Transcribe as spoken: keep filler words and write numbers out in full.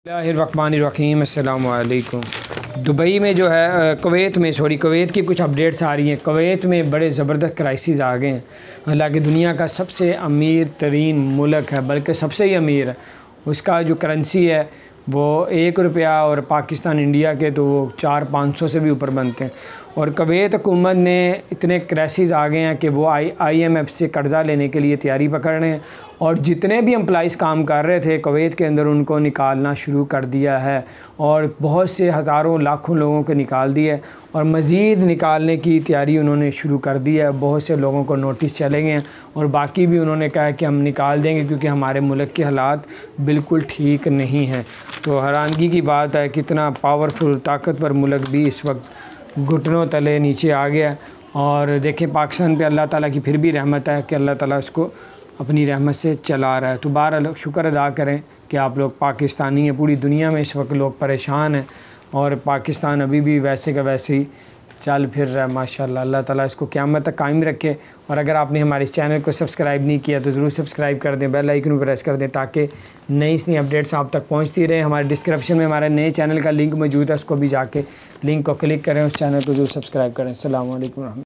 बिस्मिल्लाहिर्रहमानिर्रहीम अस्सलामु अलैकुम। दुबई में जो है कुवैत में सॉरी कुवैत की कुछ अपडेट्स आ रही हैं। कुवैत में बड़े ज़बरदस्त क्राइसिस आ गए हैं। हालांकि दुनिया का सबसे अमीर तरीन मुल्क है, बल्कि सबसे ही अमीर है। उसका जो करेंसी है वो एक रुपया और पाकिस्तान इंडिया के तो वो चार पाँच सौ से भी ऊपर बनते हैं। और कुवैत हुकूमत ने इतने क्राइसिस आ गए हैं कि वो आई आई एम एफ से कर्ज़ा लेने के लिए तैयारी पकड़ रहे हैं। और जितने भी एम्प्लॉइज़ काम कर रहे थे कुवैत के अंदर उनको निकालना शुरू कर दिया है और बहुत से हज़ारों लाखों लोगों को निकाल दिया है और मज़ीद निकालने की तैयारी उन्होंने शुरू कर दी है। बहुत से लोगों को नोटिस चले गए हैं और बाकी भी उन्होंने कहा कि हम निकाल देंगे क्योंकि हमारे मुल्क के हालात बिल्कुल ठीक नहीं हैं। तो हैरानगी की बात है कितना पावरफुल ताकतवर मुल्क भी इस वक्त घुटनों तले नीचे आ गया। और देखें पाकिस्तान पे अल्लाह ताला की फिर भी रहमत है कि अल्लाह ताला उसको अपनी रहमत से चला रहा है। तो बहरहाल शुक्र अदा करें कि आप लोग पाकिस्तानी हैं। पूरी दुनिया में इस वक्त लोग परेशान हैं और पाकिस्तान अभी भी वैसे का वैसे ही चल फिर रहा है माशाल्लाह। अल्लाह ताला इसको क़यामत तक कायम रखे। और अगर आपने हमारे इस चैनल को सब्सक्राइब नहीं किया तो ज़रूर सब्सक्राइब कर दें, बेल आइकन प्रेस कर दें ताकि नई नई अपडेट्स आप तक पहुंचती रहें। हमारे डिस्क्रिप्शन में हमारे नए चैनल का लिंक मौजूद है, उसको भी जाके लिंक को क्लिक करें, उस चैनल को ज़रूर सब्सक्राइब करें। अस्सलामु अलैकुम।